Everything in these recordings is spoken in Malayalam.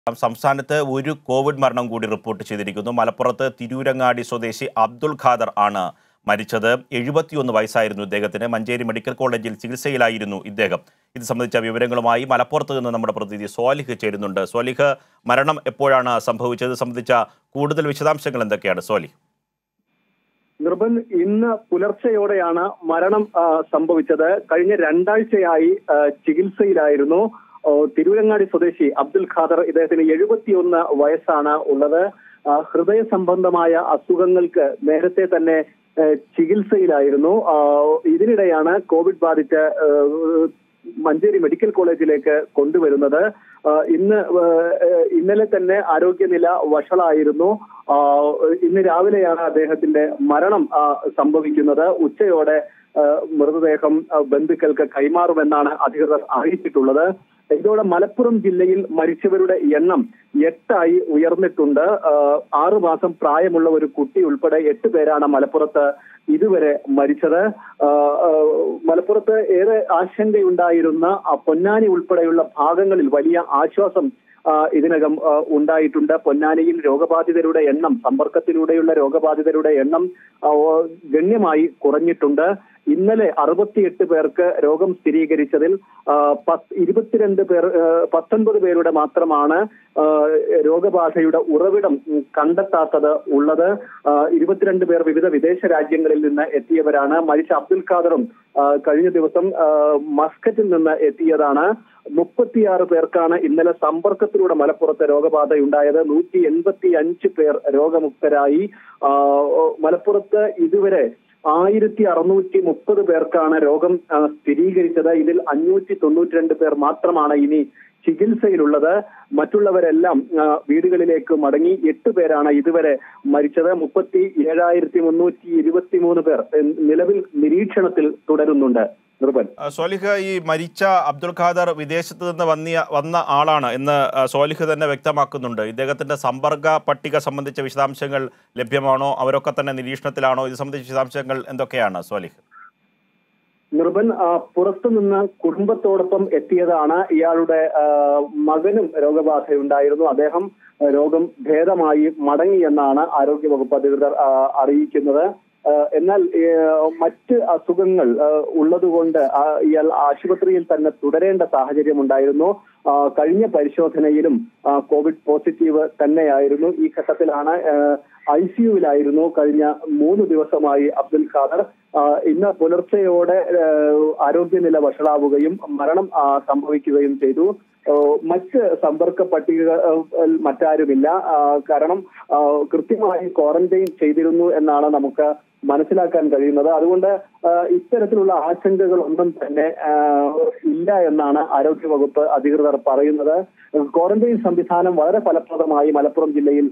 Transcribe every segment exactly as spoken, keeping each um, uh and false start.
സംസ്ഥാനത്ത് ഒരു കോവിഡ് മരണം കൂടി റിപ്പോർട്ട് ചെയ്തിരിക്കുന്നു. മലപ്പുറത്ത് തിരൂരങ്ങാടി സ്വദേശി അബ്ദുൽ ഖാദർ ആണ് മരിച്ചത്. എഴുപത്തിയൊന്ന് വയസ്സായിരുന്നു ഇദ്ദേഹത്തിന്. മഞ്ചേരി മെഡിക്കൽ കോളേജിൽ ചികിത്സയിലായിരുന്നു ഇദ്ദേഹം. ഇത് സംബന്ധിച്ച വിവരങ്ങളുമായി മലപ്പുറത്ത് നിന്ന് നമ്മുടെ പ്രതിനിധി സ്വാലിഹ് ചേരുന്നുണ്ട്. സ്വാലിഹ്, മരണം എപ്പോഴാണ് സംഭവിച്ചത് സംബന്ധിച്ച കൂടുതൽ വിശദാംശങ്ങൾ എന്തൊക്കെയാണ് സ്വാലിഹ്? നിർബൻ ഇന്ന് പുലർച്ചെയോടെയാണ് മരണം സംഭവിച്ചത്. കഴിഞ്ഞ രണ്ടാഴ്ചയായി ചികിത്സയിലായിരുന്നു തിരൂരങ്ങാടി സ്വദേശി അബ്ദുൽ ഖാദർ. ഇദ്ദേഹത്തിന് എഴുപത്തിയൊന്ന് വയസ്സാണ് ഉള്ളത്. ഹൃദയ സംബന്ധമായ അസുഖങ്ങൾക്ക് നേരത്തെ തന്നെ ചികിത്സയിലായിരുന്നു. ഇതിനിടെയാണ് കോവിഡ് ബാധിച്ച് മഞ്ചേരി മെഡിക്കൽ കോളേജിലേക്ക് കൊണ്ടുവരുന്നത്. ഇന്ന് ഇന്നലെ തന്നെ ആരോഗ്യനില വഷളായിരുന്നു. ഇന്ന് രാവിലെയാണ് അദ്ദേഹത്തിന്റെ മരണം സംഭവിക്കുന്നത്. ഉച്ചയോടെ മൃതദേഹം ബന്ധുക്കൾക്ക് കൈമാറുമെന്നാണ് അധികൃതർ അറിയിച്ചിട്ടുള്ളത്. ഇതോടെ മലപ്പുറം ജില്ലയിൽ മരിച്ചവരുടെ എണ്ണം എട്ടായി ഉയർന്നിട്ടുണ്ട്. ആറു മാസം പ്രായമുള്ള ഒരു കുട്ടി ഉൾപ്പെടെ എട്ട് പേരാണ് മലപ്പുറത്ത് ഇതുവരെ മരിച്ചത്. മലപ്പുറത്ത് ഏറെ ആശങ്കയുണ്ടായിരുന്ന പൊന്നാനി ഉൾപ്പെടെയുള്ള ഭാഗങ്ങളിൽ വലിയ ആശ്വാസം ഇതിനകം ഉണ്ടായിട്ടുണ്ട്. പൊന്നാനിയിൽ രോഗബാധിതരുടെ എണ്ണം, സമ്പർക്കത്തിലൂടെയുള്ള രോഗബാധിതരുടെ എണ്ണം ഗണ്യമായി കുറഞ്ഞിട്ടുണ്ട്. ഇന്നലെ അറുപത്തിയെട്ട് പേർക്ക് രോഗം സ്ഥിരീകരിച്ചതിൽ ഇരുപത്തിരണ്ട് പേർ പത്തൊൻപത് പേരുടെ മാത്രമാണ് രോഗബാധയുടെ ഉറവിടം കണ്ടെത്താത്തത് ഉള്ളത്. ഇരുപത്തിരണ്ട് പേർ വിവിധ വിദേശ രാജ്യങ്ങളിൽ നിന്ന് എത്തിയവരാണ്. മരിച്ച അബ്ദുൽ ഖാദറും കഴിഞ്ഞ ദിവസം മസ്കറ്റിൽ നിന്ന് എത്തിയതാണ്. മുപ്പത്തിയാറ് പേർക്കാണ് ഇന്നലെ സമ്പർക്കത്തിലൂടെ മലപ്പുറത്ത് രോഗബാധയുണ്ടായത്. നൂറ്റി എൺപത്തി അഞ്ച് പേർ രോഗമുക്തരായി. മലപ്പുറത്ത് ഇതുവരെ ആയിരത്തി അറുന്നൂറ്റി മുപ്പത് പേർക്കാണ് രോഗം സ്ഥിരീകരിച്ചത്. ഇതിൽ അഞ്ഞൂറ്റി തൊണ്ണൂറ്റി രണ്ട് പേർ മാത്രമാണ് ഇനി ചികിത്സയിലുള്ളത്. മറ്റുള്ളവരെല്ലാം വീടുകളിലേക്ക് മടങ്ങി. എട്ട് പേരാണ് ഇതുവരെ മരിച്ചത്. മുപ്പത്തി ഏഴായിരത്തി മുന്നൂറ്റി ഇരുപത്തി മൂന്ന് പേർ നിലവിൽ നിരീക്ഷണത്തിൽ തുടരുന്നുണ്ട്. സ്വാലിഹ്, ഈ മരിച്ച അബ്ദുൽ ഖാദർ വിദേശത്ത് നിന്ന് വന്നിയ വന്ന ആളാണ് എന്ന് സ്വാലിഹ് തന്നെ വ്യക്തമാക്കുന്നുണ്ട്. ഇദ്ദേഹത്തിന്റെ സമ്പർക്ക പട്ടിക സംബന്ധിച്ച വിശദാംശങ്ങൾ ലഭ്യമാണോ? അവരൊക്കെ തന്നെ നിരീക്ഷണത്തിലാണോ? ഇത് സംബന്ധിച്ച വിശദാംശങ്ങൾ എന്തൊക്കെയാണ് സ്വാലിഹ്? നിർബൻ പുറത്തുനിന്ന് കുടുംബത്തോടൊപ്പം എത്തിയതാണ്. ഇയാളുടെ മകനും രോഗബാധയുണ്ടായിരുന്നു. അദ്ദേഹം രോഗം ഭേദമായി മടങ്ങിയെന്നാണ് ആരോഗ്യവകുപ്പ് അധികൃതർ അറിയിക്കുന്നത്. എന്നാൽ മറ്റ് അസുഖങ്ങൾ ഉള്ളതുകൊണ്ട് ഇയാൾ ആശുപത്രിയിൽ തന്നെ തുടരേണ്ട സാഹചര്യം ഉണ്ടായിരുന്നു. കഴിഞ്ഞ പരിശോധനയിലും കോവിഡ് പോസിറ്റീവ് തന്നെയായിരുന്നു. ഈ ഘട്ടത്തിലാണ് ഐ സിയുവിലായിരുന്നു കഴിഞ്ഞ മൂന്ന് ദിവസമായി അബ്ദുൽ ഖാദർ. ഇന്ന് പുലർച്ചെയോടെ ആരോഗ്യനില വഷളാവുകയും മരണം സംഭവിക്കുകയും ചെയ്തു. മറ്റ് സമ്പർക്ക പട്ടിക മറ്റാരുമില്ല. കാരണം കൃത്യമായി ക്വാറന്റൈൻ ചെയ്തിരുന്നു എന്നാണ് നമുക്ക് മനസ്സിലാക്കാൻ കഴിയുന്നത്. അതുകൊണ്ട് ഇത്തരത്തിലുള്ള ആശങ്കകൾ ഒന്നും തന്നെ ഇല്ല എന്നാണ് ആരോഗ്യവകുപ്പ് അധികൃതർ പറയുന്നത്. ക്വാറന്റൈൻ സംവിധാനം വളരെ ഫലപ്രദമായി മലപ്പുറം ജില്ലയിൽ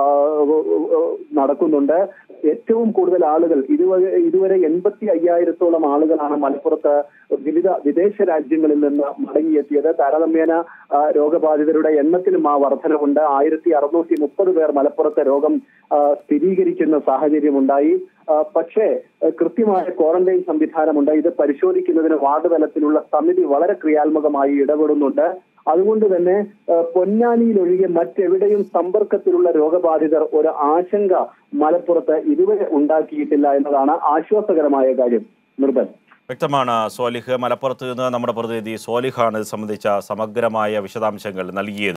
നടക്കുന്നുണ്ട്. ഏറ്റവും കൂടുതൽ ആളുകൾ ഇതുവരെ ഇതുവരെ എൺപത്തി അയ്യായിരത്തോളം ആളുകളാണ് മലപ്പുറത്ത് വിവിധ വിദേശ രാജ്യങ്ങളിൽ നിന്ന് മടങ്ങിയെത്തിയത്. താരതമ്യേന രോഗബാധിതരുടെ എണ്ണത്തിലും ആ വർധനവുണ്ട്. ആയിരത്തി അറുന്നൂറ്റി മുപ്പത് പേർ മലപ്പുറത്തെ രോഗം സ്ഥിരീകരിക്കുന്ന സാഹചര്യമുണ്ടായി. പക്ഷേ കൃത്യമായ ക്വാറന്റൈൻ സംവിധാനമുണ്ട്. ഇത് പരിശോധിക്കുന്നതിന് വാർഡ് തലത്തിലുള്ള സമിതി വളരെ ക്രിയാത്മകമായി ഇടപെടുന്നുണ്ട്. അതുകൊണ്ട് തന്നെ പൊന്നാനിയിലൊഴികെ മറ്റെവിടെയും സമ്പർക്കത്തിലുള്ള രോഗബാധിതർ ഒരു ആശങ്ക മലപ്പുറത്ത് ഇതുവരെ ഉണ്ടാക്കിയിട്ടില്ല എന്നതാണ് ആശ്വാസകരമായ കാര്യം. നിർബൻ വ്യക്തമാണ് സ്വാലിഹ്. മലപ്പുറത്ത് നിന്ന് നമ്മുടെ പ്രതിനിധി സ്വാലിഹാണ് ഇത് സംബന്ധിച്ച സമഗ്രമായ വിശദാംശങ്ങൾ നൽകിയത്.